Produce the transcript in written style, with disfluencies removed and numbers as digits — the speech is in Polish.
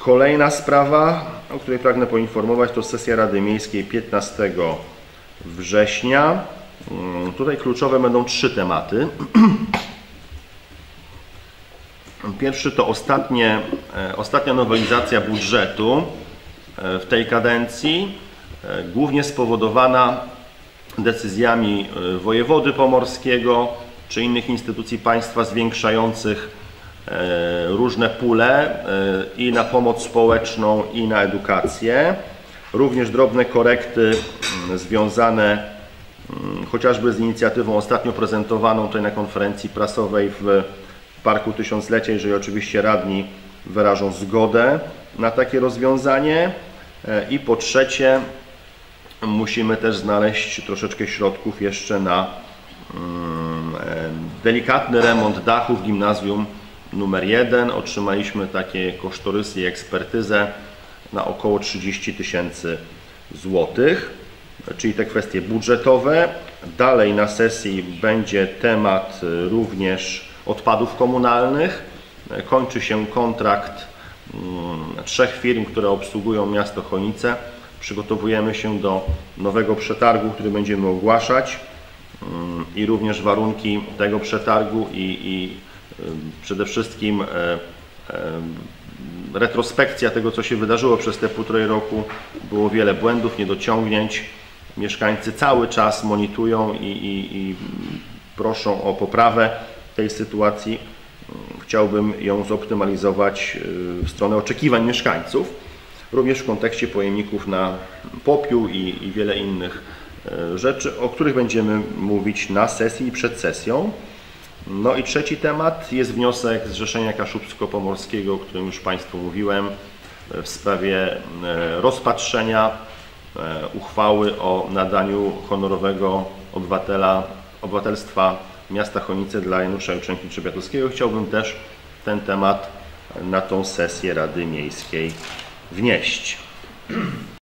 Kolejna sprawa, o której pragnę poinformować, to sesja Rady Miejskiej 15 września. Tutaj kluczowe będą 3 tematy. Pierwszy to ostatnia nowelizacja budżetu w tej kadencji, głównie spowodowana decyzjami wojewody pomorskiego czy innych instytucji państwa zwiększających różne pule i na pomoc społeczną, i na edukację. Również drobne korekty związane chociażby z inicjatywą ostatnio prezentowaną tutaj na konferencji prasowej w Parku Tysiąclecia, jeżeli oczywiście radni wyrażą zgodę na takie rozwiązanie. I po trzecie, musimy też znaleźć troszeczkę środków jeszcze na delikatny remont dachu w gimnazjum numer 1. Otrzymaliśmy takie kosztorysy i ekspertyzę na około 30 000 złotych, czyli te kwestie budżetowe. Dalej na sesji będzie temat również odpadów komunalnych. Kończy się kontrakt 3 firm, które obsługują miasto Chojnice. Przygotowujemy się do nowego przetargu, który będziemy ogłaszać, i również warunki tego przetargu i przede wszystkim retrospekcja tego, co się wydarzyło przez te 1,5 roku. Było wiele błędów, niedociągnięć. Mieszkańcy cały czas monitorują i proszą o poprawę tej sytuacji. Chciałbym ją zoptymalizować w stronę oczekiwań mieszkańców, również w kontekście pojemników na popiół i wiele innych rzeczy, o których będziemy mówić na sesji i przed sesją. No i trzeci temat jest wniosek Zrzeszenia Kaszubsko-Pomorskiego, o którym już Państwu mówiłem, w sprawie rozpatrzenia uchwały o nadaniu honorowego obywatelstwa miasta Chojnice dla Janusza Jutrzenki-Trzebiatowskiego. Chciałbym też ten temat na tą sesję Rady Miejskiej wnieść.